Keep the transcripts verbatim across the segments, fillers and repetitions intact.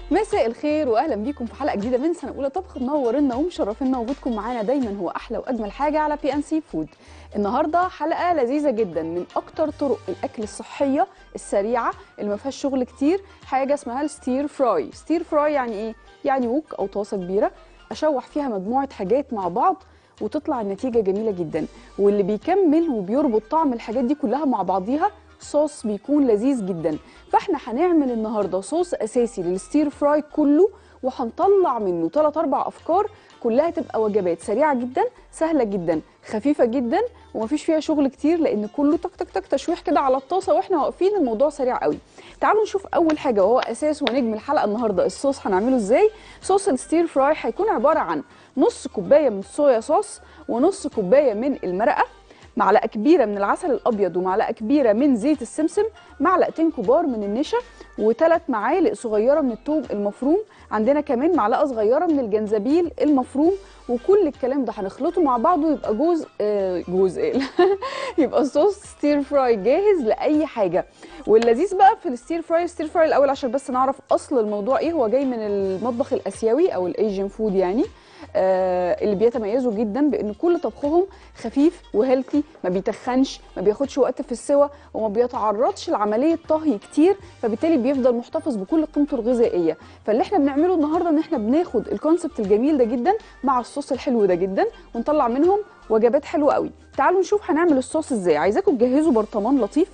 مساء الخير واهلا بيكم في حلقه جديده من سنه اولى طبخ. منورنا ومشرفينا، وجودكم معانا دايما هو احلى واجمل حاجه على بي ان سي فود. النهارده حلقه لذيذه جدا، من اكتر طرق الاكل الصحيه السريعه اللي ما فيهاش شغل كتير، حاجه اسمها الستير فراي. ستير فراي يعني ايه؟ يعني ووك او طاسه كبيره اشوح فيها مجموعه حاجات مع بعض وتطلع النتيجه جميله جدا، واللي بيكمل وبيربط طعم الحاجات دي كلها مع بعضيها صوص بيكون لذيذ جدا. فاحنا هنعمل النهارده صوص اساسي للستير فراي كله، وهنطلع منه ثلاث اربع افكار كلها تبقى وجبات سريعه جدا، سهله جدا، خفيفه جدا، ومفيش فيها شغل كتير لان كله تك تك تك تشويح كده على الطاسه واحنا واقفين. الموضوع سريع قوي. تعالوا نشوف اول حاجه وهو اساس ونجم الحلقه النهارده الصوص هنعمله ازاي. صوص الستير فراي هيكون عباره عن نص كوبايه من الصويا صوص، ونص كوبايه من المرقه، معلقه كبيره من العسل الابيض، ومعلقه كبيره من زيت السمسم، معلقتين كبار من النشا، وثلاث معالق صغيره من الثوم المفروم، عندنا كمان معلقه صغيره من الجنزبيل المفروم. وكل الكلام ده هنخلطه مع بعضه يبقى جوز آه جوز ايه يبقى صوص ستير فراي جاهز لاي حاجه. واللذيذ بقى في الستير فراي، الستير فراي الاول عشان بس نعرف اصل الموضوع ايه، هو جاي من المطبخ الاسيوي او الايجن فود يعني، آه اللي بيتميزوا جدا بان كل طبخهم خفيف وهيلثي، ما بيتخنش، ما بياخدش وقت في السوى، وما بيتعرضش لعمليه طهي كتير، فبالتالي بيفضل محتفظ بكل قيمته الغذائيه. فاللي احنا بنعمله النهارده ان احنا بناخد الكونسبت الجميل ده جدا مع الصوص الحلو ده جدا ونطلع منهم وجبات حلوه قوي. تعالوا نشوف هنعمل الصوص ازاي. عايزاكم تجهزوا برطمان لطيف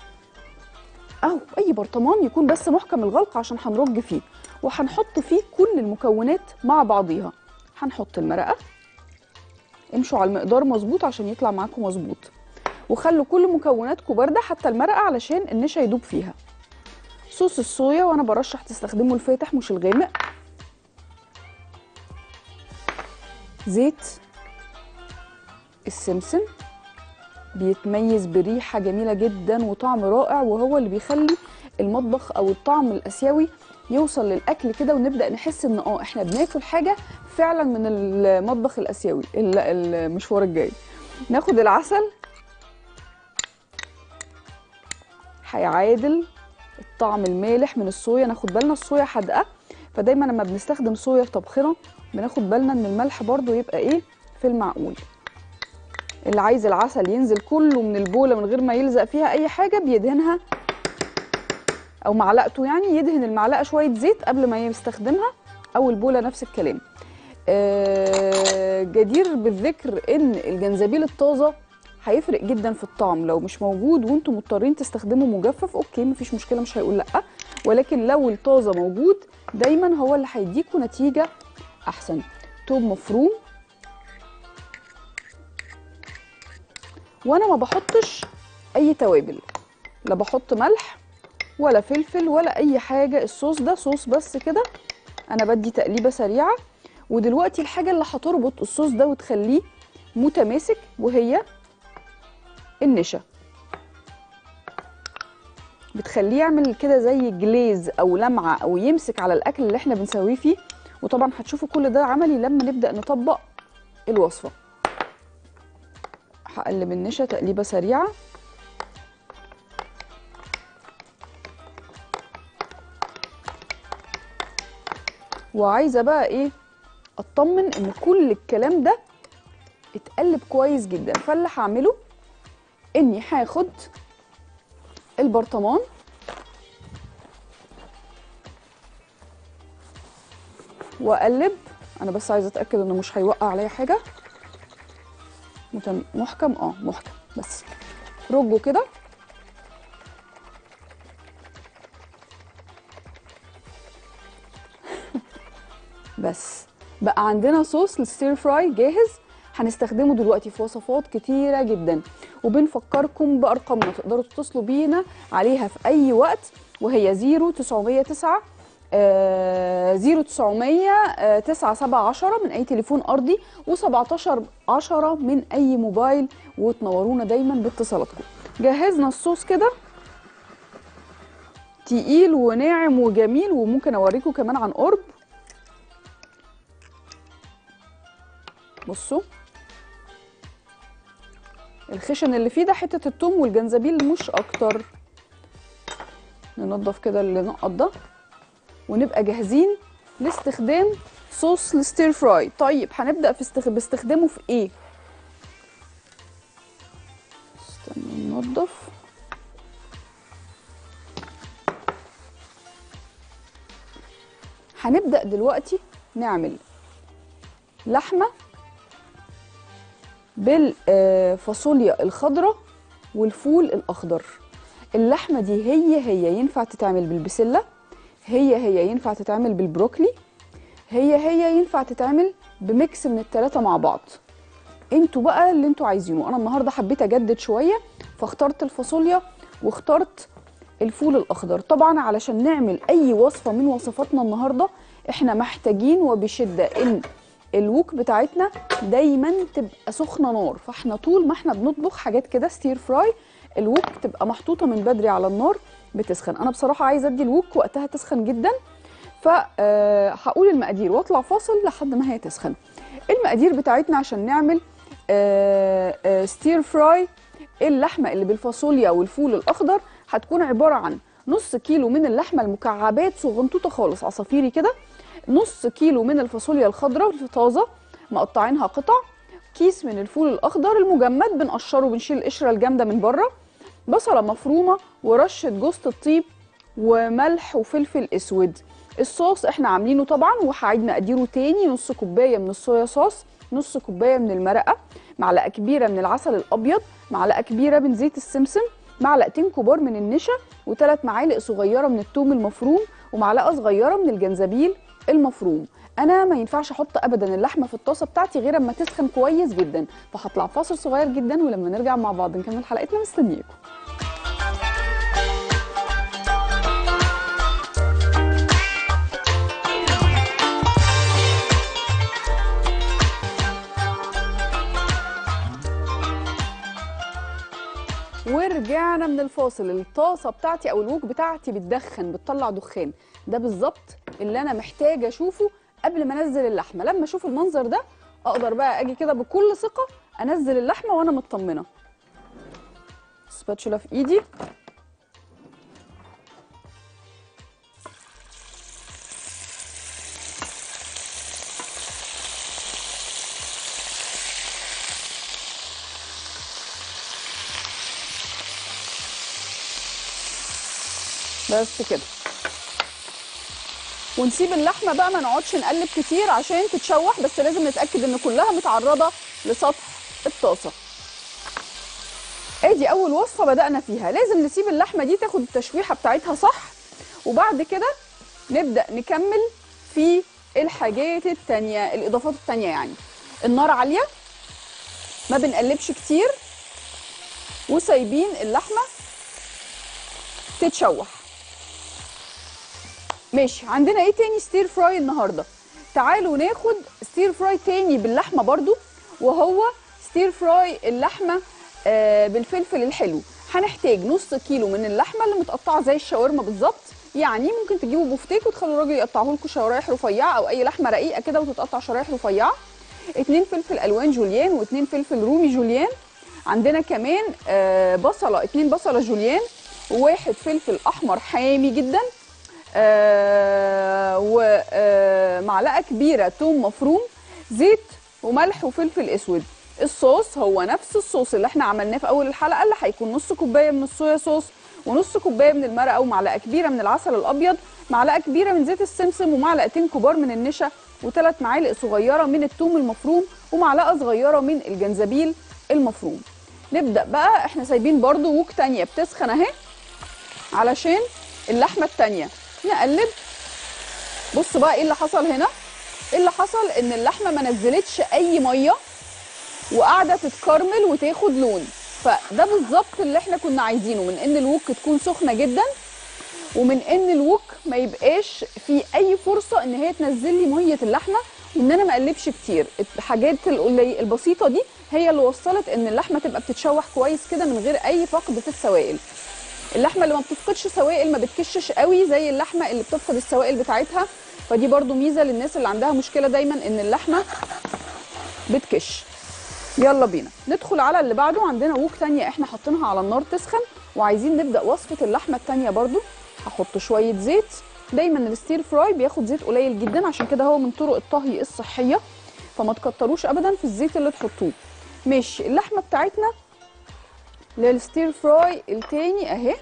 او اي برطمان يكون بس محكم الغلق عشان هنرج فيه، وهنحط فيه كل المكونات مع بعضيها. هنحط المرقه، امشوا على المقدار مظبوط عشان يطلع معاكم مظبوط، وخلوا كل مكوناتكم بارده حتى المرقه علشان النشا يدوب فيها. صوص الصويا، وانا برشح تستخدموا الفاتح مش الغامق. زيت السمسم بيتميز بريحه جميله جدا وطعم رائع، وهو اللي بيخلي المطبخ او الطعم الاسيوي يوصل للاكل كده، ونبدا نحس ان اه احنا بناكل حاجه فعلا من المطبخ الاسيوي المشوار الجاي. ناخد العسل هيعادل الطعم المالح من الصويا. ناخد بالنا الصويا حادقه، فدايما لما بنستخدم صويا في طبخنا بناخد بالنا ان الملح برضو يبقى ايه في المعقول. اللي عايز العسل ينزل كله من البوله من غير ما يلزق فيها اي حاجه بيدهنها، او معلقته يعني يدهن المعلقه شويه زيت قبل ما يستخدمها، او البوله نفس الكلام. آه جدير بالذكر ان الجنزبيل الطازه هيفرق جدا في الطعم. لو مش موجود وانتم مضطرين تستخدموا مجفف اوكي مفيش مشكله، مش هيقول لا، ولكن لو الطازه موجود دايما هو اللي هيديكوا نتيجه احسن. توم مفروم، وانا ما بحطش اي توابل، لا بحط ملح ولا فلفل ولا اي حاجه. الصوص ده صوص بس كده، انا بدي تقليبه سريعه. ودلوقتي الحاجه اللي هتربط الصوص ده وتخليه متماسك وهي النشا، بتخليه يعمل كده زي جليز او لمعه او يمسك على الاكل اللي احنا بنسويه فيه. وطبعا هتشوفوا كل ده عملي لما نبدا نطبق الوصفه. هقلب النشا تقليبه سريعه، وعايزه بقى ايه اطمن ان كل الكلام ده اتقلب كويس جدا. فاللي هعمله اني هاخد البرطمان واقلب. انا بس عايزه اتاكد انه مش هيوقع عليا حاجه. محكم اه محكم، بس رجه كده. بس بقى عندنا صوص للستير فراي جاهز، هنستخدمه دلوقتي في وصفات كتيره جدا. وبنفكركم بارقامنا تقدروا تتصلوا بينا عليها في اي وقت، وهي صفر تسعمية وتسعة صفر تسعمية تسعة سبعة عشرة من اي تليفون ارضي، وسبعتاشر عشرة من اي موبايل، وتنورونا دايما باتصالاتكم. جهزنا الصوص كده تقيل وناعم وجميل، وممكن اوريكم كمان عن قرب. بصوا الخشن اللي فيه ده حته الثوم والجنزبيل مش اكتر. ننضف كده اللي نقط ده. ونبقى جاهزين لاستخدام صوص الستير فراي. طيب هنبدا في استخ... باستخدامه في ايه؟ استنى ننضف. هنبدا دلوقتي نعمل لحمه بالفاصوليا الخضراء والفول الاخضر. اللحمه دي هي هي ينفع تتعمل بالبسله، هي هي ينفع تتعمل بالبروكلي، هي هي ينفع تتعمل بميكس من الثلاثه مع بعض. انتوا بقى اللي انتوا عايزينه. انا النهارده حبيت اجدد شويه فاخترت الفاصوليا واخترت الفول الاخضر. طبعا علشان نعمل اي وصفه من وصفاتنا النهارده احنا محتاجين وبشده ان الوك بتاعتنا دايما تبقى سخنه نار، فاحنا طول ما احنا بنطبخ حاجات كده ستير فراي الوك تبقى محطوطه من بدري على النار بتسخن. انا بصراحه عايزه ادي الوك وقتها تسخن جدا، فهقول المقادير واطلع فاصل لحد ما هي تسخن. المقادير بتاعتنا عشان نعمل آآ آآ ستير فراي اللحمه اللي بالفاصوليا والفول الاخضر هتكون عباره عن نص كيلو من اللحمه المكعبات صغنطوطه خالص عصافيري كده، نص كيلو من الفاصوليا الخضراء طازه مقطعينها قطع، كيس من الفول الاخضر المجمد بنقشره بنشيل القشره الجامده من بره، بصله مفرومه ورشه جوز الطيب وملح وفلفل اسود. الصوص احنا عاملينه طبعا وهعيد مقاديره تاني: نص كوبايه من الصويا صوص، نص كوبايه من المرقه، معلقه كبيره من العسل الابيض، معلقه كبيره من زيت السمسم، معلقتين كبار من النشا، وثلاث معالق صغيره من الثوم المفروم، ومعلقه صغيره من الجنزبيل المفروم. انا ما ينفعش احط ابدا اللحمه في الطاسه بتاعتي غير اما تسخن كويس جدا، فهطلع فاصل صغير جدا ولما نرجع مع بعض نكمل حلقتنا. مستنياكم. ورجعنا من الفاصل. الطاسه بتاعتي او الوك بتاعتي بتدخن، بتطلع دخان. ده بالظبط اللي انا محتاجه اشوفه قبل ما انزل اللحمه. لما اشوف المنظر ده اقدر بقى اجي كده بكل ثقه انزل اللحمه وانا مطمنه. سباتشولا في ايدي، بس كده. ونسيب اللحمه بقى ما نقعدش نقلب كتير عشان تتشوح، بس لازم نتاكد ان كلها متعرضه لسطح الطاسه. ادي اول وصفه بدانا فيها. لازم نسيب اللحمه دي تاخد التشويحه بتاعتها صح، وبعد كده نبدا نكمل في الحاجات التانيه، الاضافات التانيه. يعني النار عاليه، ما بنقلبش كتير، وسايبين اللحمه تتشوح. ماشي. عندنا ايه تاني ستير فراي النهارده؟ تعالوا ناخد ستير فراي تاني باللحمه برضو، وهو ستير فراي اللحمه آه بالفلفل الحلو. هنحتاج نص كيلو من اللحمه اللي متقطعه زي الشاورما بالظبط. يعني ممكن تجيبوا بوفتيك وتخلوا الراجل يقطعه لكم شرايح رفيعه، او اي لحمه رقيقه كده وتتقطع شرايح رفيعه. اتنين فلفل الوان جوليان واتنين فلفل رومي جوليان. عندنا كمان آه بصله، اتنين بصله جوليان، وواحد فلفل احمر حامي جدا، آه ومعلقه كبيره ثوم مفروم، زيت وملح وفلفل اسود. الصوص هو نفس الصوص اللي احنا عملناه في اول الحلقه، اللي هيكون نص كوبايه من الصويا صوص، ونص كوبايه من المرقه، ومعلقه كبيره من العسل الابيض، معلقه كبيره من زيت السمسم، ومعلقتين كبار من النشا، وثلاث معالق صغيره من الثوم المفروم، ومعلقه صغيره من الجنزبيل المفروم. نبدا بقى. احنا سايبين برضو ووك تانيه بتسخن اهي علشان اللحمه التانيه. نقلب. بصوا بقى ايه اللي حصل هنا. ايه اللي حصل؟ ان اللحمه ما نزلتش اي ميه وقاعده تتكرمل وتاخد لون. فده بالظبط اللي احنا كنا عايزينه، من ان الوك تكون سخنه جدا، ومن ان الوك ما يبقاش فيه اي فرصه ان هي تنزل لي ميه اللحمه، وان انا ما اقلبش كتير. الحاجات البسيطه دي هي اللي وصلت ان اللحمه تبقى بتتشوح كويس كده من غير اي فقد في السوائل. اللحمه اللي ما بتفقدش سوائل ما بتكشش قوي زي اللحمه اللي بتفقد السوائل بتاعتها، فدي برضو ميزه للناس اللي عندها مشكله دايما ان اللحمه بتكش. يلا بينا ندخل على اللي بعده. عندنا ووك تانية احنا حاطينها على النار تسخن، وعايزين نبدا وصفه اللحمه التانية برضو. هحط شويه زيت دايما الستير فراي بياخد زيت قليل جدا، عشان كده هو من طرق الطهي الصحيه، فما تكتروش ابدا في الزيت اللي تحطوه. ماشي، اللحمه بتاعتنا للستير فراي التاني اهي.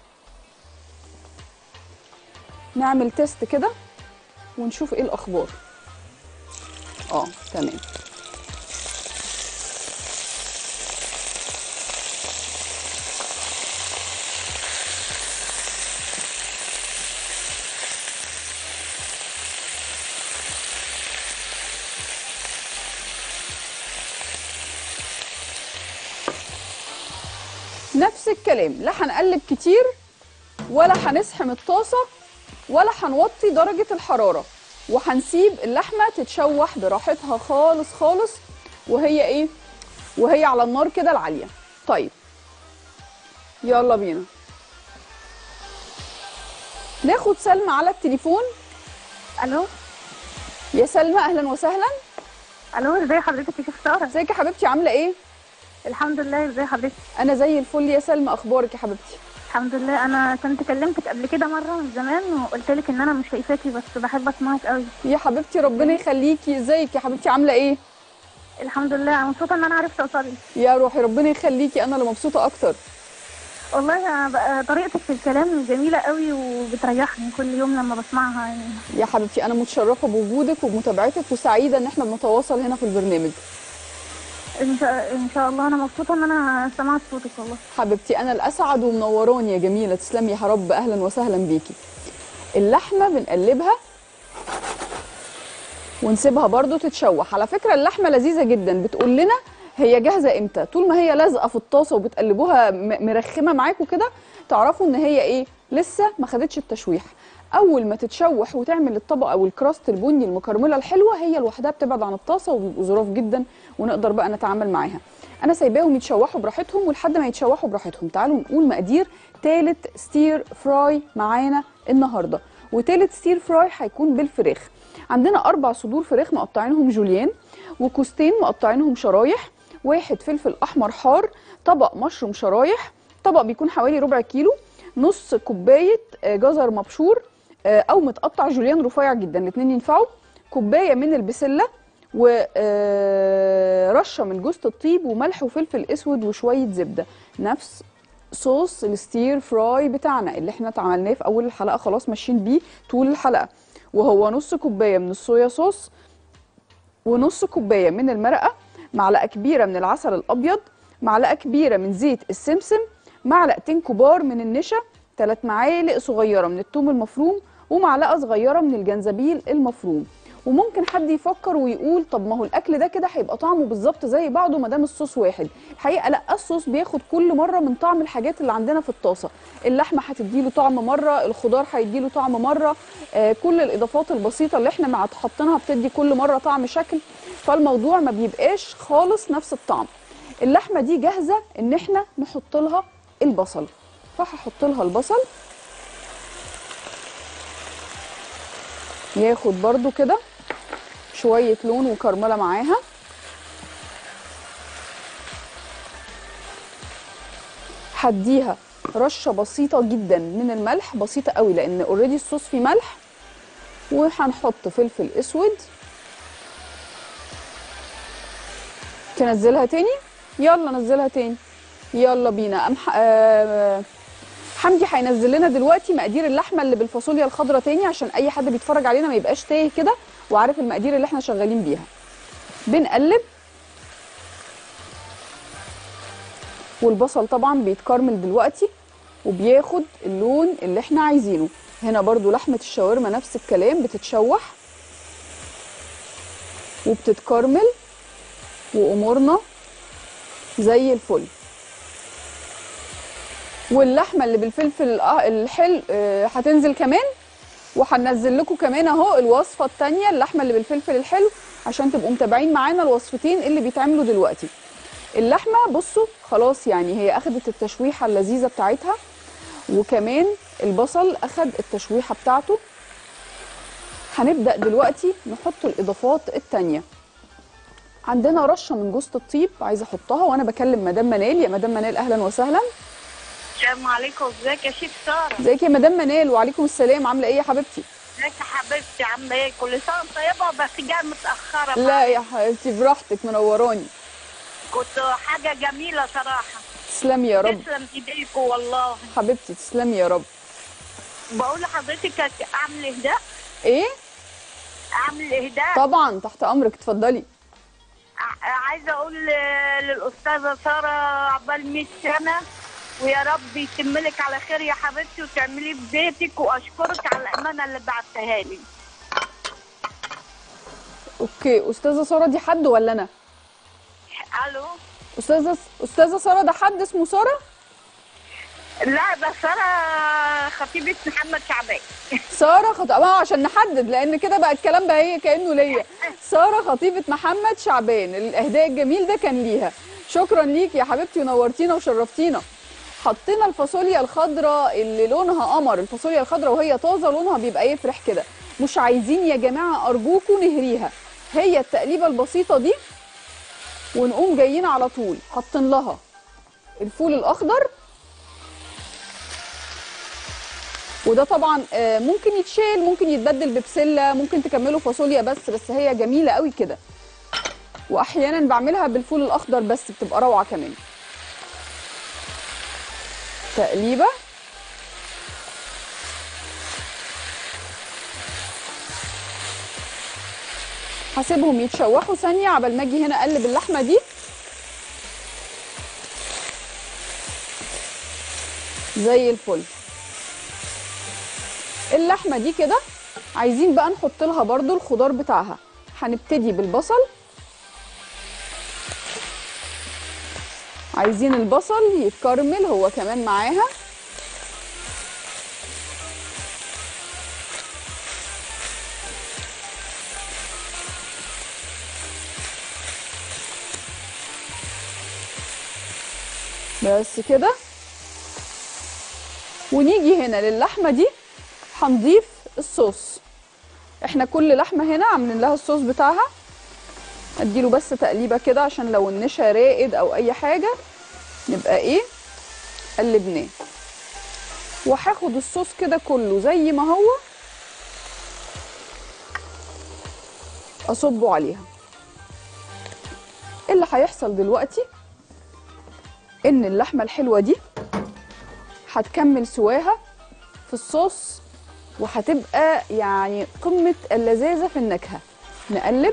نعمل تيست كده ونشوف ايه الاخبار. اه تمام. نفس الكلام، لا هنقلب كتير ولا هنسحم الطاسه ولا هنوطي درجه الحراره، وهنسيب اللحمه تتشوح براحتها خالص خالص، وهي ايه، وهي على النار كده العاليه. طيب يلا بينا ناخد سلمى على التليفون. الو يا سلمى اهلا وسهلا. الو، ازي حضرتك يا شيخ ساره؟ ازيك يا حبيبتي، عامله ايه؟ الحمد لله. ازي حضرتك؟ انا زي الفل يا سلمى، اخبارك يا حبيبتي؟ الحمد لله. انا كنت كلمتك قبل كده مره من زمان وقلت لك ان انا مش شايفاكي، بس بحب اسمعك قوي. يا حبيبتي ربنا يخليكي. ازيك يا حبيبتي، عامله ايه؟ الحمد لله. انا مبسوطه ان انا عرفت اوصل لك. يا روحي ربنا يخليكي، انا اللي مبسوطه اكتر. والله بقى طريقتك في الكلام جميله قوي وبتريحني كل يوم لما بسمعها يعني. يا حبيبتي انا متشرفه بوجودك وبمتابعتك، وسعيده ان احنا بنتواصل هنا في البرنامج. ان شاء ان شاء الله. انا مبسوطه ان انا سمعت صوتك والله. حبيبتي انا الاسعد ومنوراني يا جميله، تسلمي يا رب، اهلا وسهلا بيكي. اللحمه بنقلبها ونسيبها برضو تتشوح. على فكره اللحمه لذيذه جدا، بتقول لنا هي جاهزه امتى. طول ما هي لازقه في الطاسه وبتقلبوها مرخمه معاكم كده، تعرفوا ان هي ايه، لسه ما خدتش التشويح. اول ما تتشوح وتعمل الطبقه او الكراست البني المكرمله الحلوه، هي لوحدها بتبعد عن الطاسه وبيبقوا ظراف جدا، ونقدر بقى نتعامل معاها. انا سايباهم يتشوحوا براحتهم، ولحد ما يتشوحوا براحتهم تعالوا نقول مقادير تالت ستير فراي معانا النهارده. وتالت ستير فراي هيكون بالفراخ. عندنا اربع صدور فراخ مقطعينهم جوليان، وكوستين مقطعينهم شرايح، واحد فلفل احمر حار، طبق مشروم شرايح، طبق بيكون حوالي ربع كيلو، نص كوبايه جزر مبشور او متقطع جوليان رفيع جدا، الاثنين ينفعوا، كوبايه من البسله، ورشه من جوز الطيب، وملح وفلفل اسود وشويه زبده. نفس صوص الستير فراي بتاعنا اللي احنا اتعملناه في اول الحلقه، خلاص ماشيين بيه طول الحلقه، وهو نص كوبايه من الصويا صوص، ونص كوبايه من المرقه، معلقه كبيره من العسل الابيض، معلقه كبيره من زيت السمسم، معلقتين كبار من النشا، ثلاث معالق صغيره من الثوم المفروم، ومعلقه صغيره من الجنزبيل المفروم. وممكن حد يفكر ويقول طب ما هو الاكل ده كده هيبقى طعمه بالظبط زي بعضه ما دام الصوص واحد. الحقيقه لا، الصوص بياخد كل مره من طعم الحاجات اللي عندنا في الطاسه. اللحمه هتديله طعم مره، الخضار هيديله طعم مره، آه كل الاضافات البسيطه اللي احنا مع حاطينها بتدي كل مره طعم شكل، فالموضوع ما بيبقاش خالص نفس الطعم. اللحمه دي جاهزه ان احنا نحط لها البصل، فهحط لها البصل ياخد برده كده شويه لون وكرمله معاها. هديها رشه بسيطه جدا من الملح، بسيطه قوي لان اوريدي الصوص فيه ملح، وهنحط فلفل اسود. تنزلها تاني، يلا نزلها تاني، يلا بينا. أم آه حمدي هينزل لنا دلوقتي مقادير اللحمه اللي بالفاصوليا الخضراء تاني، عشان اي حد بيتفرج علينا ما يبقاش تايه كده وعارف المقادير اللي احنا شغالين بيها. بنقلب، والبصل طبعا بيتكرمل دلوقتي وبياخد اللون اللي احنا عايزينه. هنا برضو لحمه الشاورما نفس الكلام، بتتشوح وبتتكرمل وامورنا زي الفل. واللحمه اللي بالفلفل الحلو هتنزل كمان، وهننزل لكم كمان اهو الوصفه الثانيه اللحمه اللي بالفلفل الحلو، عشان تبقوا متابعين معانا الوصفتين اللي بيتعملوا دلوقتي. اللحمه بصوا خلاص يعني هي اخدت التشويحه اللذيذه بتاعتها، وكمان البصل اخد التشويحه بتاعته. هنبدا دلوقتي نحط الاضافات الثانيه. عندنا رشه من جوز الطيب عايزه احطها، وانا بكلم مدام منال. يا مدام منال اهلا وسهلا. السلام عليكم، ازيك يا شيخ ساره؟ ازيك يا مدام منال؟ وعليكم السلام، عامله ايه يا حبيبتي؟ ازيك يا حبيبتي، عامله ايه؟ كل سنه وانت طيبه، بس جايه متاخره. لا يا حبيبتي براحتك، منوراني. كنت حاجه جميله صراحه. تسلمي يا رب. تسلم ايديكوا والله حبيبتي تسلمي يا رب. بقول لحضرتك اعمل اهداء. ايه؟ اعمل اهداء طبعا تحت امرك، اتفضلي. ع- عايزه اقول ل- للاستاذه ساره عقبال مية سنه، ويا رب يتم لك على خير يا حبيبتي وتعمليه في بيتك، واشكرك على الامانه اللي بعتها لي. اوكي، استاذه ساره دي حد ولا انا؟ الو. استاذه استاذه ساره ده حد اسمه ساره؟ لا ده ساره خطيبه محمد شعبان. ساره خط... اه عشان نحدد، لان كده بقى الكلام بقى هي كانه ليا. ساره خطيبه محمد شعبان، الاهداء الجميل ده كان ليها. شكرا ليكي يا حبيبتي ونورتينا وشرفتينا. حطينا الفاصوليا الخضراء اللي لونها قمر، الفاصوليا الخضراء وهي طازه لونها بيبقى يفرح كده. مش عايزين يا جماعه ارجوكم نهريها، هي التقليبه البسيطه دي ونقوم جايين على طول حاطين لها الفول الاخضر. وده طبعا آه، ممكن يتشيل، ممكن يتبدل ببسله، ممكن تكملوا فاصوليا بس بس هي جميله قوي كده. واحيانا بعملها بالفول الاخضر بس بتبقى روعه كمان. تقليبه. هسيبهم يتشوحوا ثانيه عبال ما اجي هنا اقلب اللحمه دي. زي الفل. اللحمه دي كده عايزين بقى نحط لها برضو الخضار بتاعها. هنبتدي بالبصل. عايزين البصل يتكرمل هو كمان معاها. بس كده. ونيجي هنا للحمه دي هنضيف الصوص. احنا كل لحمه هنا عاملين لها الصوص بتاعها. اديله بس تقليبه كده عشان لو النشا راقد او اي حاجه نبقى ايه قلبناه. وهاخد الصوص كده كله زي ما هو اصبه عليها. اللي هيحصل دلوقتي ان اللحمه الحلوه دي هتكمل سواها في الصوص وهتبقى يعني قمه اللذاذه في النكهه. نقلب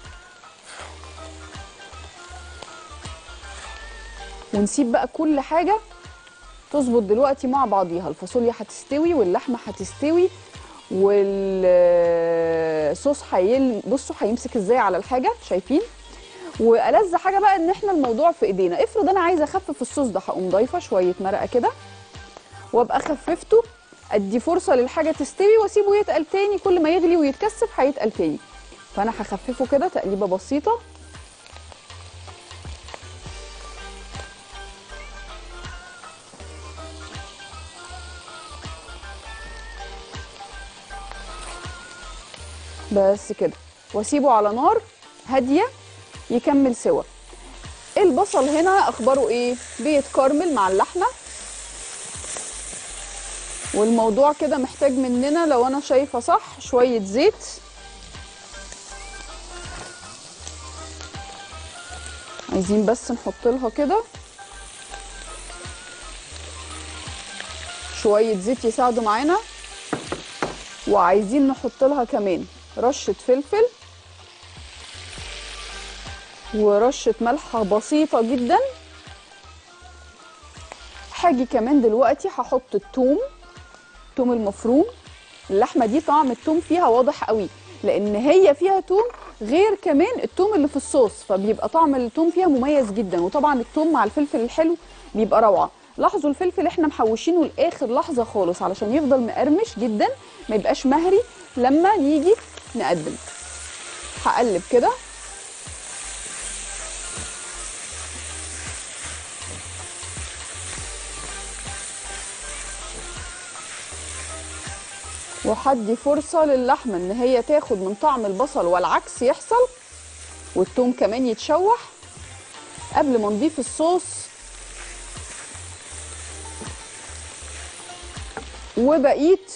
ونسيب بقى كل حاجه تظبط دلوقتي مع بعضيها. الفاصوليا هتستوي واللحمه هتستوي والصوص هيل بصوا هيمسك ازاي على الحاجه، شايفين؟ والذ حاجه بقى ان احنا الموضوع في ايدينا. افرض انا عايزه اخفف الصوص ده هقوم ضايفه شويه مرقه كده وابقى خففته، ادي فرصه للحاجه تستوي واسيبه يتقل تاني. كل ما يغلي ويتكثف هيتقل تاني. فانا هخففه كده تقليبه بسيطه. بس كده واسيبه على نار هاديه يكمل سوا. البصل هنا اخباره ايه؟ بيتكرمل مع اللحمه. والموضوع كده محتاج مننا لو انا شايفه صح شويه زيت. عايزين بس نحط لها كده شويه زيت يساعدوا معانا. وعايزين نحط لها كمان رشه فلفل ورشه ملح بسيطه جدا. هاجي كمان دلوقتي هحط الثوم، الثوم المفروم. اللحمه دي طعم الثوم فيها واضح قوي لان هي فيها ثوم غير كمان الثوم اللي في الصوص، فبيبقى طعم الثوم فيها مميز جدا. وطبعا الثوم مع الفلفل الحلو بيبقى روعه. لاحظوا الفلفل احنا محوشينه لاخر لحظه خالص علشان يفضل مقرمش جدا ما يبقاش مهري لما نيجي نقدم. هقلب كده وهدي فرصه للحمه ان هي تاخد من طعم البصل والعكس يحصل، والثوم كمان يتشوح قبل ما نضيف الصوص. وبقيت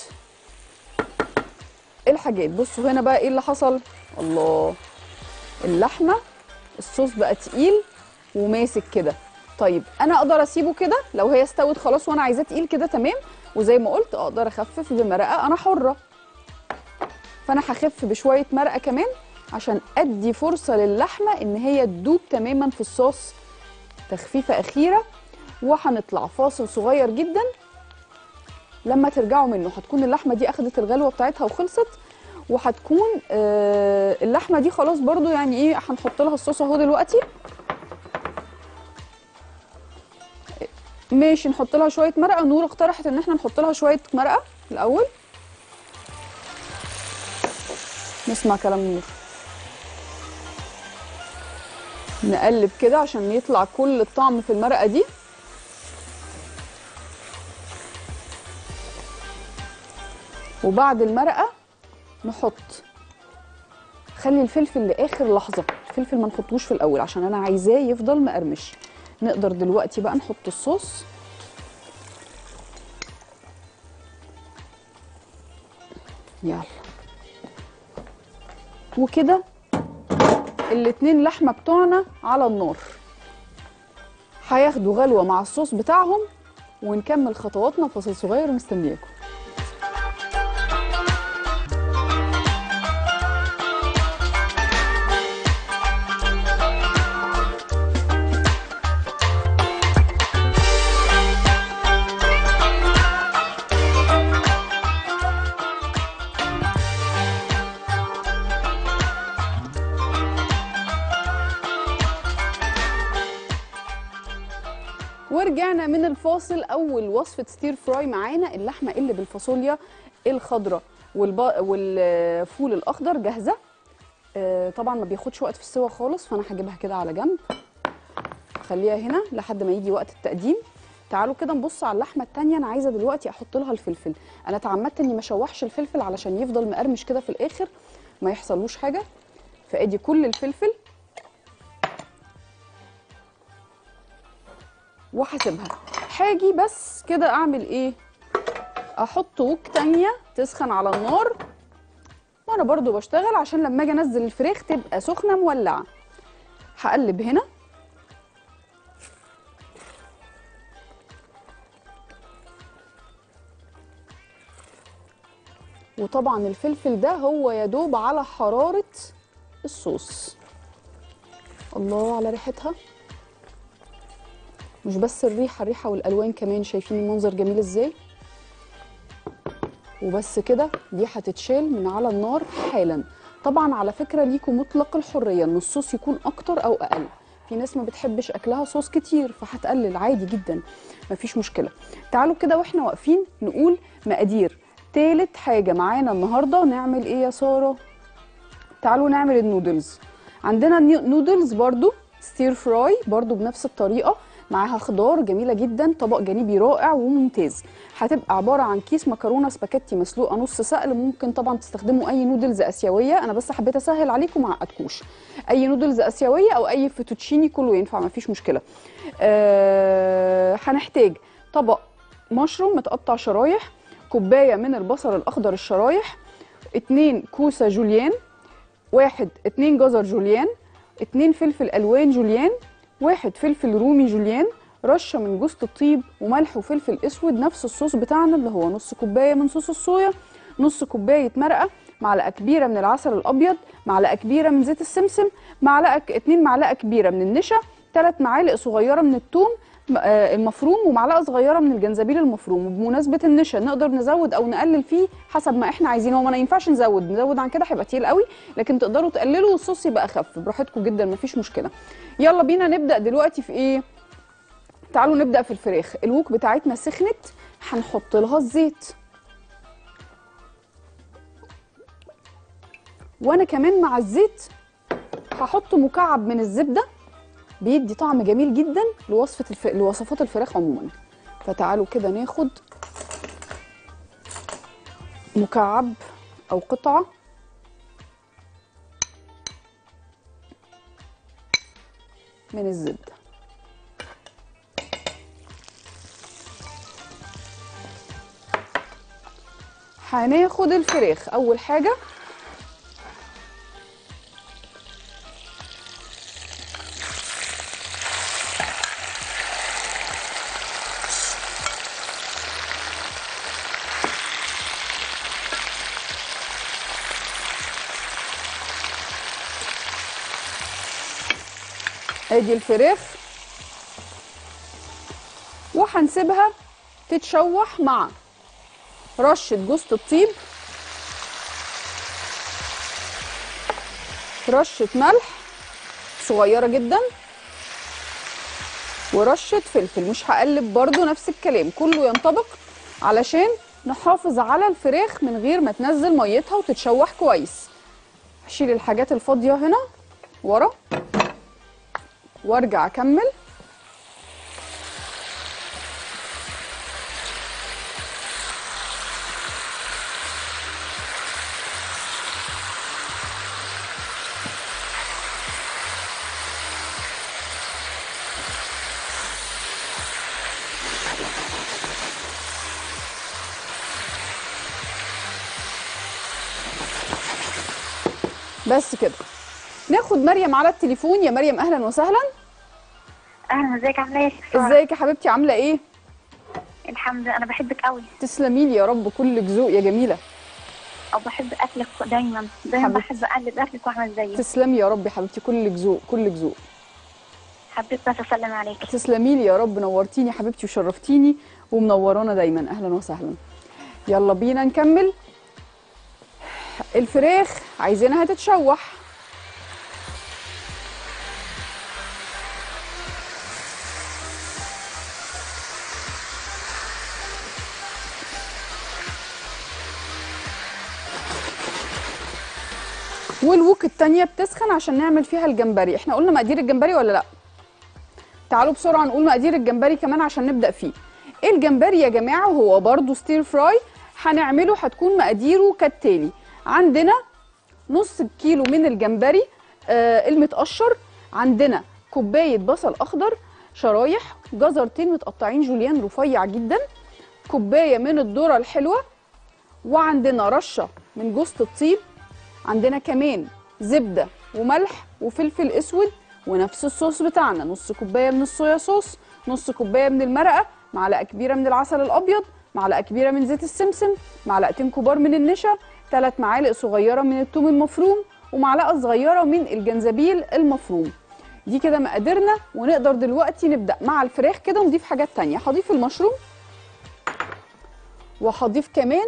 الحاجات. بصوا هنا بقى ايه اللي حصل. الله، اللحمه الصوص بقى تقيل وماسك كده. طيب انا اقدر اسيبه كده لو هي استوت خلاص وانا عايزاه تقيل كده تمام، وزي ما قلت اقدر اخفف بمرقه، انا حره. فانا هخف بشويه مرقه كمان عشان ادي فرصه للحمه ان هي تدوب تماما في الصوص. تخفيفه اخيره وهنطلع فاصل صغير جدا. لما ترجعوا منه هتكون اللحمه دي اخدت الغلوه بتاعتها وخلصت، وهتكون آه اللحمه دي خلاص برضو يعني ايه. هنحط لها الصوص اهو دلوقتي. ماشي، نحط لها شويه مرقه. نور اقترحت ان احنا نحط لها شويه مرقه الاول. نسمع كلام نور. نقلب كده عشان يطلع كل الطعم في المرقه دي. وبعد المرقه نحط، خلي الفلفل لاخر لحظه. الفلفل ما نحطوش في الاول عشان انا عايزاه يفضل مقرمش. نقدر دلوقتي بقى نحط الصوص. يلا، وكده الاتنين لحمه بتوعنا على النار هياخدوا غلوه مع الصوص بتاعهم، ونكمل خطواتنا. فاصل صغير مستنياكم. ورجعنا من الفاصل. اول وصفه ستير فراي معانا اللحمه اللي بالفاصوليا الخضراء والب... والفول الاخضر جاهزه. آه طبعا ما بياخدش وقت في السوا خالص، فانا هجيبها كده على جنب، خليها هنا لحد ما يجي وقت التقديم. تعالوا كده نبص على اللحمه الثانيه. انا عايزه دلوقتي احط لها الفلفل. انا اتعمدت اني ما اشوحش الفلفل علشان يفضل مقرمش كده في الاخر ما يحصلوش حاجه. فادي كل الفلفل وهسيبها. هاجي بس كده اعمل ايه، احط وك تانية تسخن على النار وانا برضو بشتغل عشان لما اجي انزل الفراخ تبقى سخنه مولعه. هقلب هنا وطبعا الفلفل ده هو يدوب على حراره الصوص. الله على ريحتها، مش بس الريحه، الريحه والالوان كمان. شايفين المنظر جميل ازاي؟ وبس كده دي هتتشال من على النار حالا. طبعا على فكره ليكم مطلق الحريه ان الصوص يكون اكتر او اقل. في ناس ما بتحبش اكلها صوص كتير فهتقلل عادي جدا، مفيش مشكله. تعالوا كده واحنا واقفين نقول مقادير تالت حاجه معانا النهارده. نعمل ايه يا ساره؟ تعالوا نعمل النودلز. عندنا نودلز برضو ستير فراي برضو بنفس الطريقه، معاها خضار جميله جدا، طبق جانبي رائع وممتاز. هتبقى عباره عن كيس مكرونه سباكيتي مسلوقه نص سقل. ممكن طبعا تستخدموا اي نودلز اسيويه، انا بس حبيت اسهل عليكم ما عقدكوش. اي نودلز اسيويه او اي فيتوتشيني كله ينفع، مفيش مشكله. أه هنحتاج طبق مشروم متقطع شرايح، كوبايه من البصل الاخضر الشرايح، اتنين كوسه جوليان، واحد اتنين جزر جوليان، اتنين فلفل الوان جوليان، واحد فلفل رومي جوليان، رشه من جوز الطيب وملح وفلفل اسود. نفس الصوص بتاعنا اللي هو نص كوبايه من صوص الصويا، نص كوبايه مرقه، معلقه كبيره من العسل الابيض، معلقه كبيره من زيت السمسم، معلقه اتنين معلقه كبيره من النشا، ثلاث معالق صغيره من الثوم المفروم، ومعلقه صغيره من الجنزبيل المفروم. وبمناسبه النشا نقدر نزود او نقلل فيه حسب ما احنا عايزين. هو ما ينفعش نزود نزود عن كده هيبقى تقيل قوي، لكن تقدروا تقللوا والصوص يبقى اخف براحتكم جدا، مفيش مشكله. يلا بينا نبدا دلوقتي في ايه. تعالوا نبدا في الفراخ. الوك بتاعتنا سخنت، هنحط لها الزيت، وانا كمان مع الزيت هحط مكعب من الزبده، بيدي طعم جميل جدا لوصفه الف... لوصفات الفراخ عموما. فتعالوا كده ناخد مكعب او قطعه من الزبده، هناخد الفراخ اول حاجه. ادي الفراخ وهنسيبها تتشوح مع رشه جوز الطيب، رشه ملح صغيره جدا، ورشه فلفل. مش هقلب برضو، نفس الكلام كله ينطبق علشان نحافظ على الفراخ من غير ما تنزل ميتها وتتشوح كويس. هشيل الحاجات الفاضيه هنا ورا وارجع اكمل. بس كده. ناخد مريم على التليفون. يا مريم اهلا وسهلا. اهلا، ازيك؟ عامله ايه؟ ازيك يا حبيبتي؟ عامله ايه؟ الحمد لله، انا بحبك قوي. تسلمي لي يا رب، كلك ذوق يا جميله. او بحب اكلك دايما دايما، حبيبتي. بحب اقلد اكلك واعمل زيك. تسلمي يا رب يا حبيبتي، كلك ذوق كلك ذوق. حبيت بس اسلم عليكي. تسلمي لي يا رب، نورتيني يا حبيبتي وشرفتيني ومنورانا دايما. اهلا وسهلا. يلا بينا نكمل. الفراخ عايزينها تتشوح. والوك التانية بتسخن عشان نعمل فيها الجمبري. احنا قلنا مقادير الجمبري ولا لا؟ تعالوا بسرعة نقول مقادير الجمبري كمان عشان نبدأ فيه. الجمبري يا جماعة هو برضو ستير فراي، هنعمله هتكون مقاديره كالتالي. عندنا نص كيلو من الجمبري آه المتقشر، عندنا كوباية بصل أخضر شرايح، جزرتين متقطعين جوليان رفيع جدا، كوباية من الذرة الحلوة، وعندنا رشة من جوز الطيب، عندنا كمان زبدة وملح وفلفل اسود، ونفس الصوص بتاعنا نص كوباية من الصويا صوص، نص كوباية من المرقة، معلقة كبيرة من العسل الأبيض، معلقة كبيرة من زيت السمسم، معلقتين كبار من النشا، ثلاث معالق صغيرة من الثوم المفروم، ومعلقة صغيرة من الجنزبيل المفروم. دي كده مقاديرنا. ونقدر دلوقتي نبدأ مع الفراخ كده ونضيف حاجات تانية. هضيف المشروم، وهضيف كمان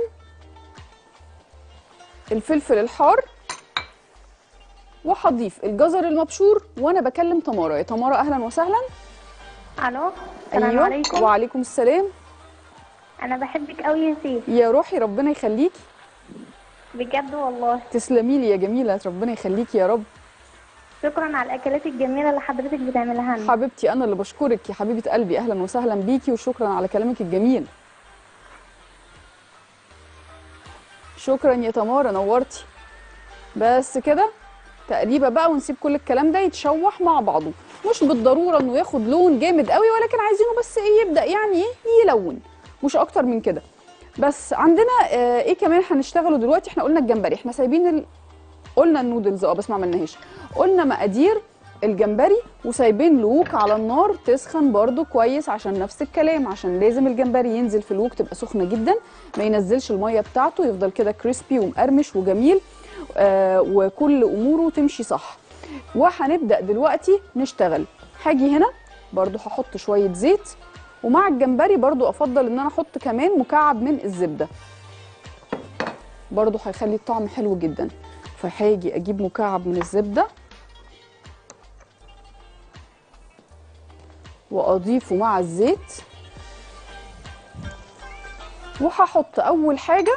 الفلفل الحار، وهضيف الجزر المبشور. وانا بكلم تمارا. يا تمارا اهلا وسهلا. الو، السلام أيوة. عليكم. وعليكم السلام. انا بحبك قوي يا سيف، يا روحي ربنا يخليكي. بجد والله. تسلمي لي يا جميله، ربنا يخليكي يا رب. شكرا على الاكلات الجميله اللي حضرتك بتعملها لنا. حبيبتي انا اللي بشكرك يا حبيبه قلبي. اهلا وسهلا بيكي وشكرا على كلامك الجميل. شكرا يا تمارا، نورتي. بس كده تقريبا بقى، ونسيب كل الكلام ده يتشوح مع بعضه. مش بالضروره انه ياخد لون جامد قوي، ولكن عايزينه بس ايه، يبدا يعني ايه، يلون، مش اكتر من كده. بس عندنا آه ايه كمان هنشتغله دلوقتي. احنا قلنا الجمبري، احنا سايبين ال... قلنا النودلز اه بس ما عملناهاش. قلنا مقادير الجمبري وسايبين لوك على النار تسخن برده كويس، عشان نفس الكلام، عشان لازم الجمبري ينزل في الوك تبقى سخنه جدا، ما ينزلش الميه بتاعته، يفضل كده كريسبي ومقرمش وجميل، آه وكل اموره تمشي صح. وهنبدا دلوقتي نشتغل. هاجي هنا برده هحط شويه زيت، ومع الجمبري برده افضل ان انا احط كمان مكعب من الزبده، برده هيخلي الطعم حلو جدا. فهاجي اجيب مكعب من الزبده واضيفه مع الزيت، وهحط اول حاجه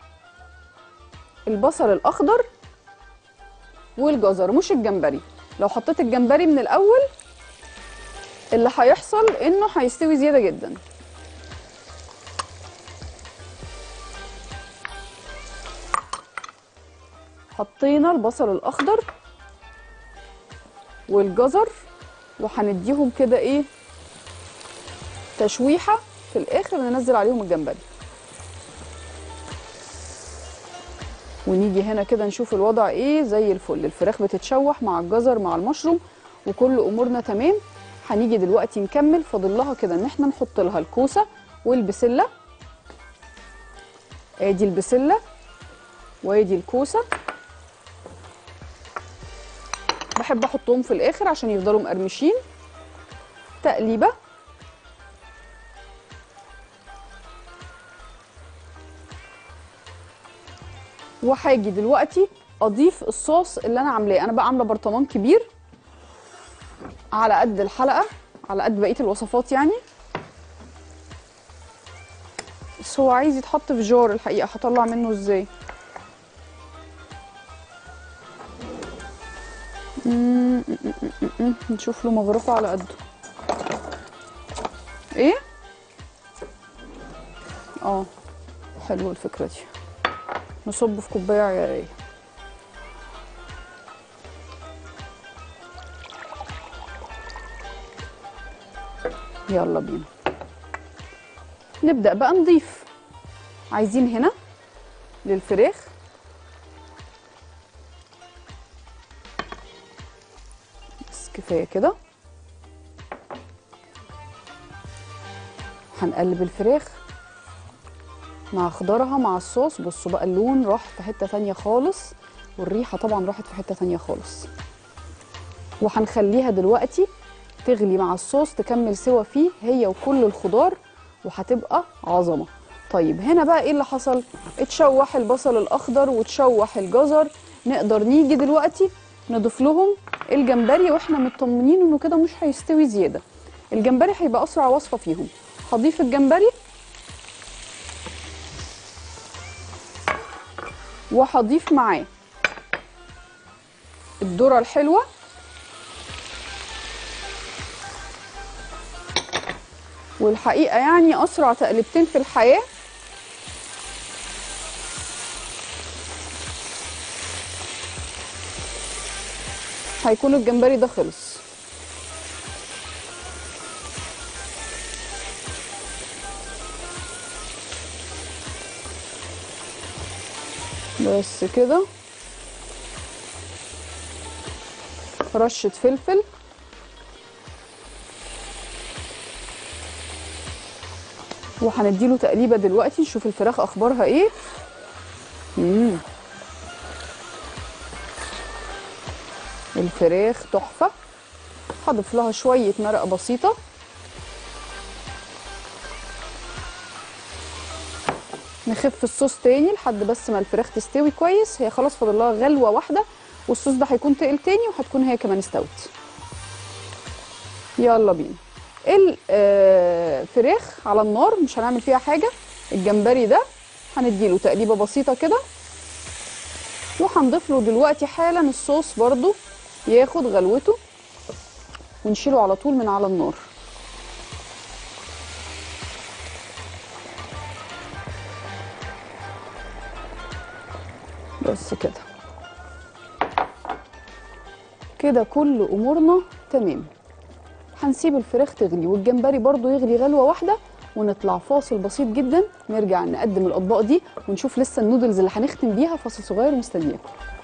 البصل الاخضر والجزر، مش الجمبري. لو حطيت الجمبري من الاول اللي هيحصل انه هيستوي زياده جدا. حطينا البصل الاخضر والجزر، وهنديهم كده ايه، تشويحه. في الاخر ننزل عليهم الجمبري. ونيجي هنا كده نشوف الوضع ايه. زي الفل، الفراخ بتتشوح مع الجزر مع المشروم وكل امورنا تمام. هنيجي دلوقتي نكمل، فاضل لها كده ان احنا نحط لها الكوسه والبسله. ادي البسله وادي الكوسه، بحب احطهم في الاخر عشان يفضلوا مقرمشين. تقليبه، وهاجي دلوقتي اضيف الصوص اللي انا عاملاه. انا بقى عامله برطمان كبير على قد الحلقه، على قد بقيه الوصفات يعني، بس هو عايز يتحط في جار. الحقيقه هطلع منه ازاي؟ مم، مم، مم، مم. نشوف له مغرفه على قده. ايه اه حلوه الفكره دي. نصب في كوبايه عياريه. يلا بينا نبدأ بقى نضيف. عايزين هنا للفراخ بس كفايه كده. هنقلب الفراخ مع خضارها مع الصوص. بصوا بقى اللون راح في حته تانيه خالص، والريحه طبعا راحت في حته تانيه خالص. وهنخليها دلوقتي تغلي مع الصوص، تكمل سوا فيه هي وكل الخضار، وهتبقى عظمه. طيب هنا بقى ايه اللي حصل؟ اتشوح البصل الاخضر وتشوح الجزر. نقدر نيجي دلوقتي نضيف لهم الجمبري، واحنا مطمنين انه كده مش هيستوي زياده. الجمبري هيبقى اسرع وصفه فيهم. هضيف الجمبري وهضيف معاه الذره الحلوه والحقيقه يعني اسرع تقلبتين في الحياه. هيكون الجمبري ده خلص. بس كده، رشة فلفل، وهنديله تقليبه دلوقتي نشوف الفراخ اخبارها ايه. امم الفراخ تحفه. هضيف لها شويه مرقه بسيطه، نخف الصوص تاني لحد بس ما الفراخ تستوي كويس. هي خلاص فاضل لها غلوه واحده والصوص ده هيكون تقل تاني وهتكون هي كمان استوت. يلا بينا. الفراخ على النار مش هنعمل فيها حاجه. الجمبري ده هنديله تقليبه بسيطه كده، وهنضيف له دلوقتي حالا الصوص برضو ياخد غلوته، ونشيله على طول من على النار. بس كده كده كل امورنا تمام. هنسيب الفراخ تغلي والجمبري برضو يغلي غلوه واحده، ونطلع فاصل بسيط جدا. نرجع نقدم الاطباق دي ونشوف لسه النودلز اللي هنختم بيها. فاصل صغير ومستنياكم.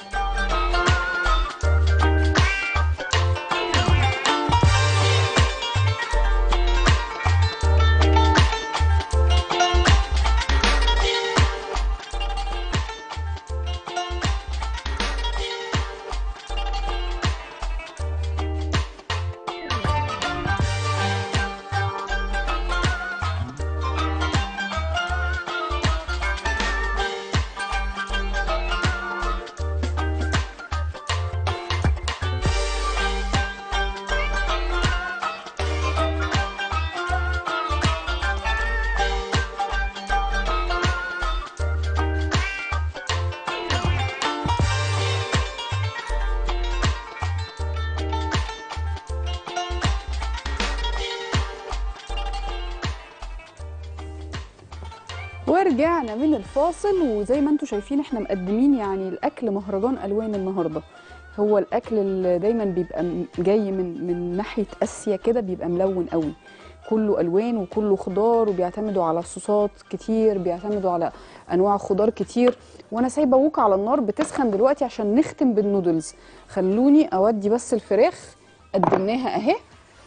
ورجعنا من الفاصل، وزي ما انتم شايفين احنا مقدمين يعني الاكل مهرجان الوان النهارده. هو الاكل اللي دايما بيبقى جاي من من ناحيه اسيا كده بيبقى ملون قوي. كله الوان وكله خضار، وبيعتمدوا على صوصات كتير، بيعتمدوا على انواع خضار كتير. وانا سايبه ووك على النار بتسخن دلوقتي عشان نختم بالنودلز. خلوني اودي بس الفراخ، قدمناها اهي،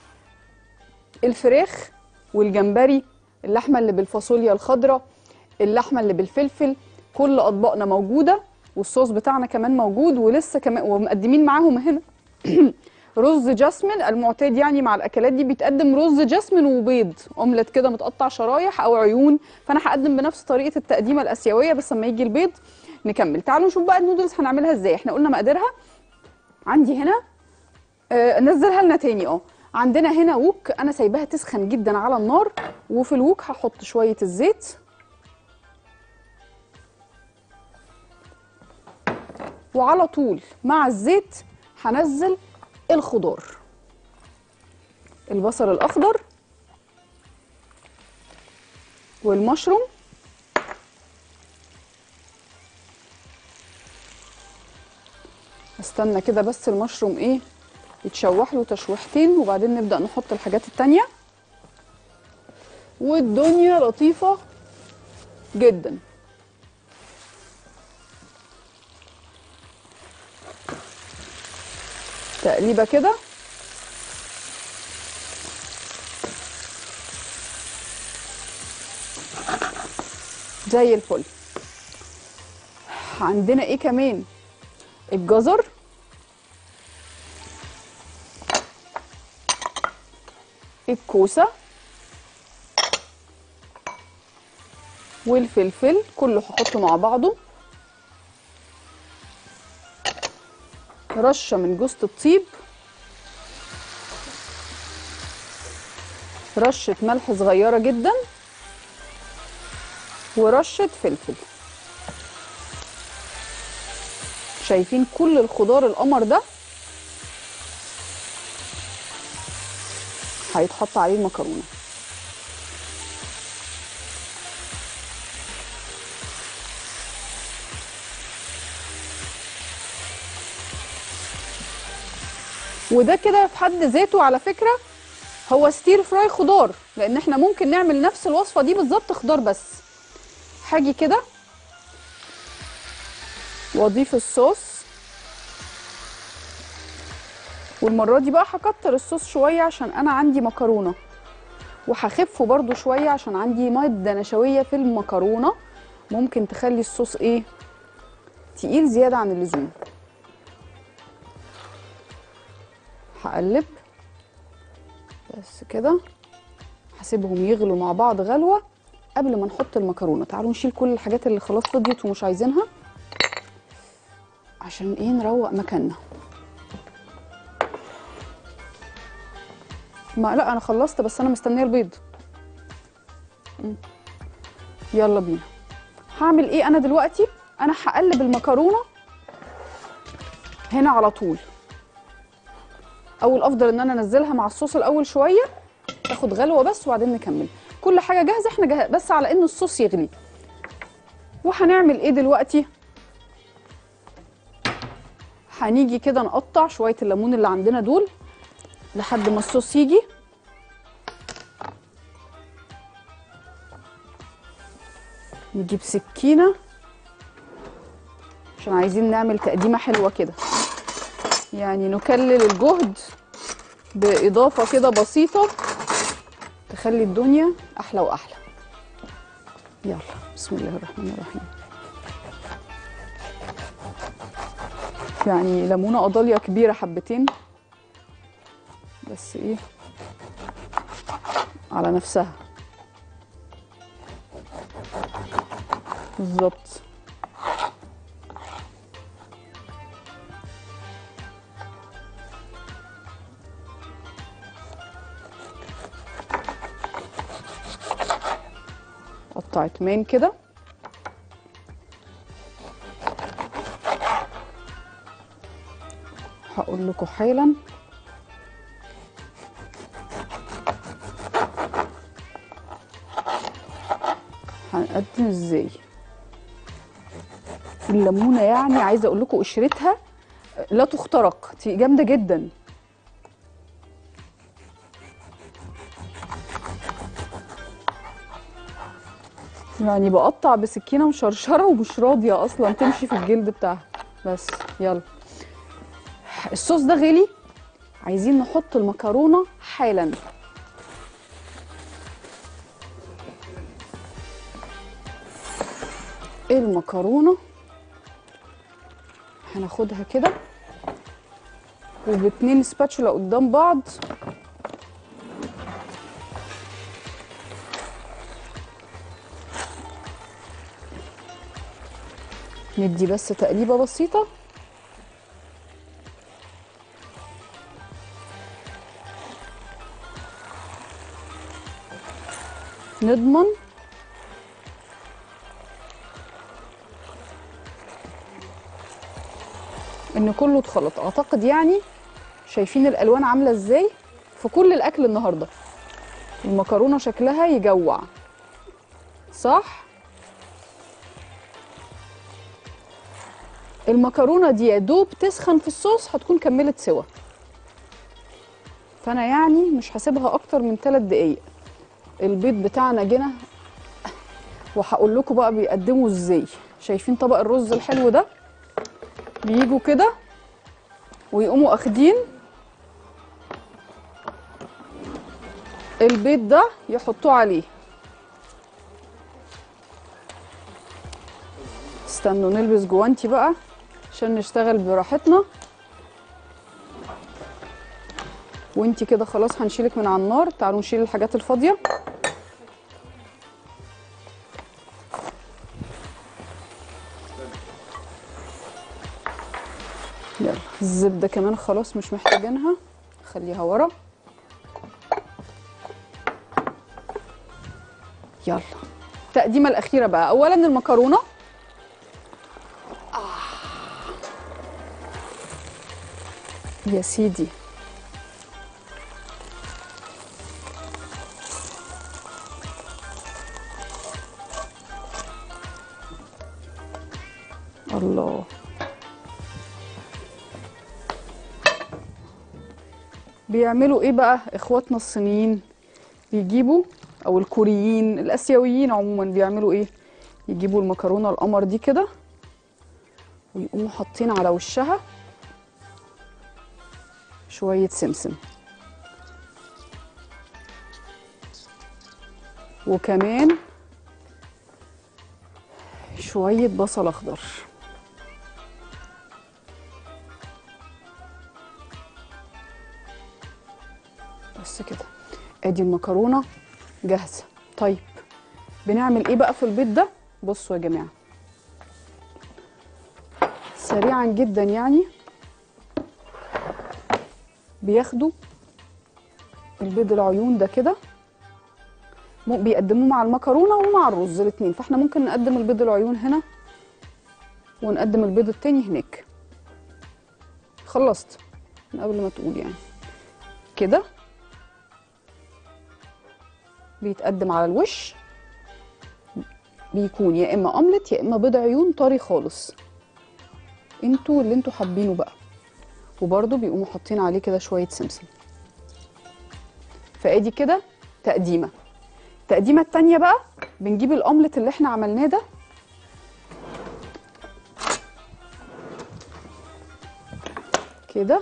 الفراخ والجمبري، اللحمه اللي بالفاصوليا الخضراء، اللحمه اللي بالفلفل، كل اطباقنا موجوده، والصوص بتاعنا كمان موجود، ولسه كمان ومقدمين معاهم هنا رز جاسمين المعتاد يعني مع الاكلات دي بيتقدم رز جاسمين وبيض اومليت كده متقطع شرايح او عيون، فانا هقدم بنفس طريقه التقديمه الاسيويه بس لما يجي البيض نكمل. تعالوا نشوف بقى النودلز هنعملها ازاي. احنا قلنا مقاديرها عندي هنا، آه نزلها لنا تاني. اه عندنا هنا ووك انا سايباها تسخن جدا على النار، وفي الووك هحط شويه الزيت وعلى طول مع الزيت هنزل الخضار، البصل الاخضر والمشروم، استنى كده بس المشروم ايه يتشوح له تشويحتين وبعدين نبدأ نحط الحاجات التانية، والدنيا لطيفة جدا. تقليبه كده زي الفل. عندنا ايه كمان؟ الجزر، الكوسه والفلفل، كله هحطه مع بعضه، رشه من جوز الطيب، رشه ملح صغيره جدا، ورشه فلفل. شايفين كل الخضار القمر ده هيتحط عليه المكرونه. وده كده في حد ذاته على فكره هو ستير فراي خضار، لان احنا ممكن نعمل نفس الوصفه دي بالظبط خضار بس. هاجي كده واضيف الصوص، والمره دي بقى هكتر الصوص شويه عشان انا عندي مكرونه، وهخفه برده شويه عشان عندي ماده نشويه في المكرونه ممكن تخلي الصوص ايه تقيل زياده عن اللزوم. هقلب بس كده، هسيبهم يغلوا مع بعض غلوه قبل ما نحط المكرونه. تعالوا نشيل كل الحاجات اللي خلاص فضيت ومش عايزينها عشان ايه نروق مكاننا. ما لا انا خلصت بس انا مستنيه البيض. يلا بينا. هعمل ايه انا دلوقتي؟ انا هقلب المكرونه هنا على طول، او الافضل ان انا انزلها مع الصوص الاول شويه تاخد غلوه بس وبعدين نكمل. كل حاجه جاهزه، احنا جاهز بس على ان الصوص يغلي. وهنعمل ايه دلوقتي؟ هنيجي كده نقطع شويه الليمون اللي عندنا دول لحد ما الصوص يجي. نجيب سكينه عشان عايزين نعمل تقديمه حلوه كده، يعني نكلل الجهد باضافه كده بسيطه تخلي الدنيا احلى واحلى. يلا بسم الله الرحمن الرحيم. يعني ليمونه قضاليا كبيره حبتين بس ايه على نفسها بالظبط. قطعت مين كده هقول لكم حالا. هنقدم ازاي الليمونه؟ يعني عايزه اقول لكم قشرتها لا تخترق، دي جامده جدا. يعني بقطع بسكينه مشرشره ومش راضيه اصلا تمشي في الجلد بتاعها. بس يلا، الصوص ده غلي، عايزين نحط المكرونه حالا. المكرونه هناخدها كده وباتنين سباتشولا قدام بعض ندي بس تقليبه بسيطه. نضمن ان كله اتخلط. اعتقد يعني شايفين الالوان عامله ازاي في كل الاكل النهارده. المكرونه شكلها يجوع، صح؟ المكرونه دي يا دوب تسخن في الصوص هتكون كملت سوا، فانا يعني مش هسيبها اكتر من ثلاث دقايق. البيض بتاعنا جنه، وهقول لكم بقى بيقدموا ازاي. شايفين طبق الرز الحلو ده؟ بيجوا كده ويقوموا اخدين البيض ده يحطوه عليه. استنوا نلبس جوانتي بقى عشان نشتغل براحتنا. وانتي كده خلاص هنشيلك من على النار. تعالوا نشيل الحاجات الفاضيه. يلا الزبده كمان خلاص مش محتاجينها، خليها ورا. يلا التقديمه الاخيره بقى. اولا المكرونه، آه. يا سيدي الله، بيعملوا ايه بقى اخواتنا الصينيين؟ بيجيبوا، او الكوريين الاسيويين عموما، بيعملوا ايه؟ يجيبوا المكرونه القمر دي كده ويقوموا حاطين على وشها شويه سمسم، وكمان شويه بصل اخضر. بس كده ادي المكرونه جاهزه. طيب بنعمل ايه بقى في البيض ده؟ بصوا يا جماعه، سريعا جدا يعني بياخدوا البيض العيون ده كده، بيقدموه مع المكرونه ومع الرز الاثنين. فاحنا ممكن نقدم البيض العيون هنا ونقدم البيض التاني هناك. خلصت من قبل ما تقول يعني كده. بيتقدم على الوش، بيكون يا اما اومليت يا اما بيض عيون طري خالص، انتوا اللي انتوا حابينه بقى. وبرده بيقوموا حاطين عليه كده شويه سمسم. فادي كده تقديمه. التقديمه التانيه بقى بنجيب الاومليت اللي احنا عملناه ده كده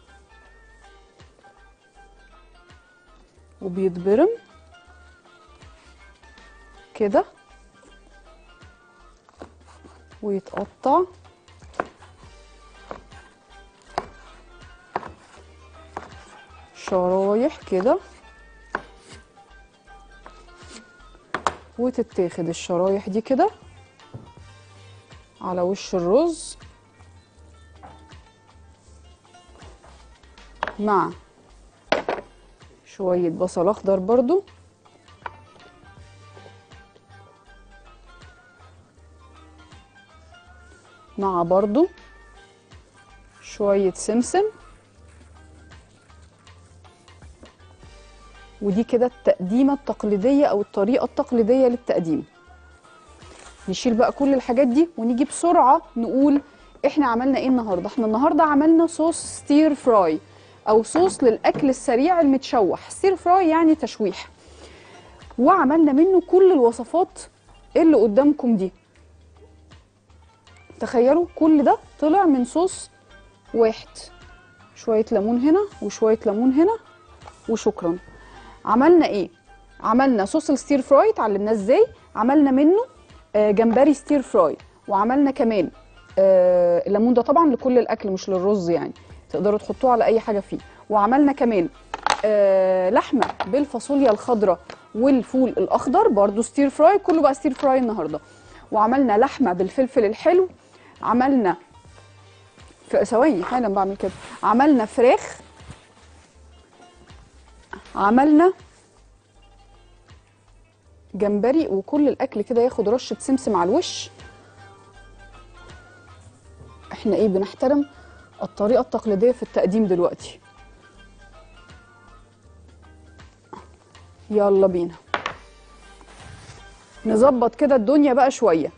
وبيتبرم كده ويتقطع شرايح كده، وتتاخد الشرايح دي كده على وش الرز مع شوية بصل اخضر برضو، مع برضو شوية سمسم. ودي كده التقديمة التقليدية او الطريقة التقليدية للتقديم. نشيل بقى كل الحاجات دي ونيجي بسرعة نقول احنا عملنا ايه النهاردة. احنا النهاردة عملنا صوص ستير فراي او صوص للاكل السريع المتشوح. ستير فراي يعني تشويح، وعملنا منه كل الوصفات اللي قدامكم دي. تخيلوا كل ده طلع من صوص واحد. شويه ليمون هنا وشويه ليمون هنا وشكرا. عملنا ايه؟ عملنا صوص الستير فراي اتعلمناه ازاي، عملنا منه آه جمبري ستير فراي، وعملنا كمان آه الليمون ده طبعا لكل الاكل مش للرز يعني، تقدروا تحطوه على اي حاجه فيه. وعملنا كمان آه لحمه بالفاصوليا الخضراء والفول الاخضر برضو ستير فراي، كله بقى ستير فراي النهارده. وعملنا لحمه بالفلفل الحلو، عملنا ثواني حالا بعمل كده، عملنا فراخ، عملنا جمبري، وكل الاكل كده ياخد رشه سمسم على الوش. احنا ايه بنحترم الطريقه التقليديه في التقديم دلوقتي. يلا بينا نظبط كده الدنيا بقى شويه.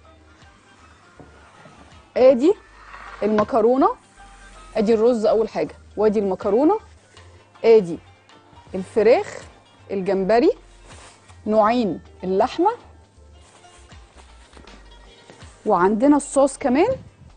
ادي المكرونه، ادي الرز اول حاجه، وادي المكرونه، ادي الفراخ، الجمبري، نوعين اللحمه، وعندنا الصوص كمان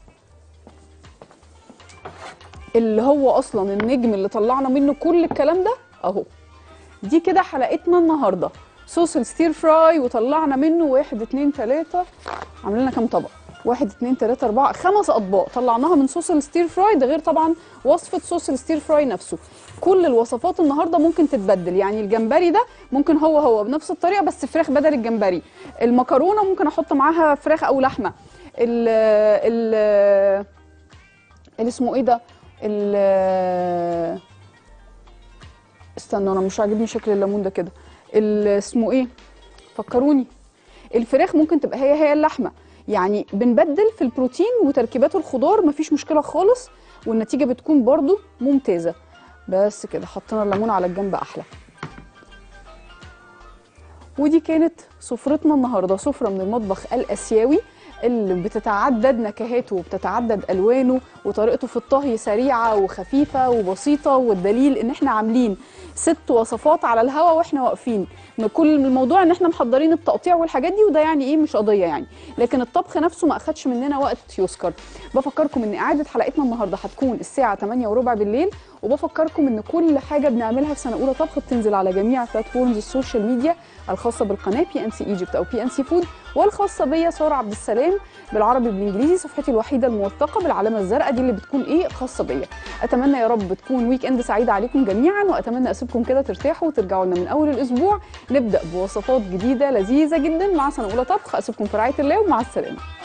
اللي هو اصلا النجم اللي طلعنا منه كل الكلام ده اهو. دي كده حلقتنا النهارده، صوص الستير فراي، وطلعنا منه واحد اتنين تلاته، عملنا كام طبق؟ واحد اتنين تلاته اربعه خمس اطباق طلعناها من صوص الستير فراي، ده غير طبعا وصفه صوص الستير فراي نفسه. كل الوصفات النهارده ممكن تتبدل، يعني الجمبري ده ممكن هو هو بنفس الطريقه بس فراخ بدل الجمبري، المكرونه ممكن احط معاها فراخ او لحمه، ال ال اللي اسمه ايه ده، ال استنى انا مش عاجبني شكل الليمون ده كده، اسمه ايه فكروني، الفراخ ممكن تبقى هي هي اللحمه، يعني بنبدل في البروتين وتركيبات الخضار مفيش مشكله خالص، والنتيجه بتكون برضو ممتازه. بس كده حطينا الليمون على الجنب احلى. ودي كانت سفرتنا النهارده، سفره من المطبخ الاسيوي اللي بتتعدد نكهاته وبتتعدد الوانه، وطريقته في الطهي سريعه وخفيفه وبسيطه، والدليل ان احنا عاملين ست وصفات على الهوا واحنا واقفين. كل الموضوع ان احنا محضرين التقطيع والحاجات دي، وده يعني ايه مش قضيه يعني، لكن الطبخ نفسه ما اخدش مننا وقت يذكر. بفكركم ان اعاده حلقتنا النهارده هتكون الساعه تمانية وربع بالليل، وبفكركم ان كل حاجه بنعملها في سنه اولى طبخ بتنزل على جميع بلاتفورمز السوشيال ميديا الخاصه بالقناه بي ان سي ايجيبت او بي ان سي فود، والخاصه بيا ساره عبد السلام بالعربي بالانجليزي، صفحتي الوحيده الموثقه بالعلامه الزرقاء دي اللي بتكون ايه خاصه بيا. اتمنى يا رب تكون ويك اند سعيد عليكم جميعا، واتمنى اسيبكم كده ترتاحوا وترجعوا لنا من اول الاسبوع نبدا بوصفات جديده لذيذه جدا مع سنه اولى طبخ. اسيبكم في رعايه الله ومع السلامه.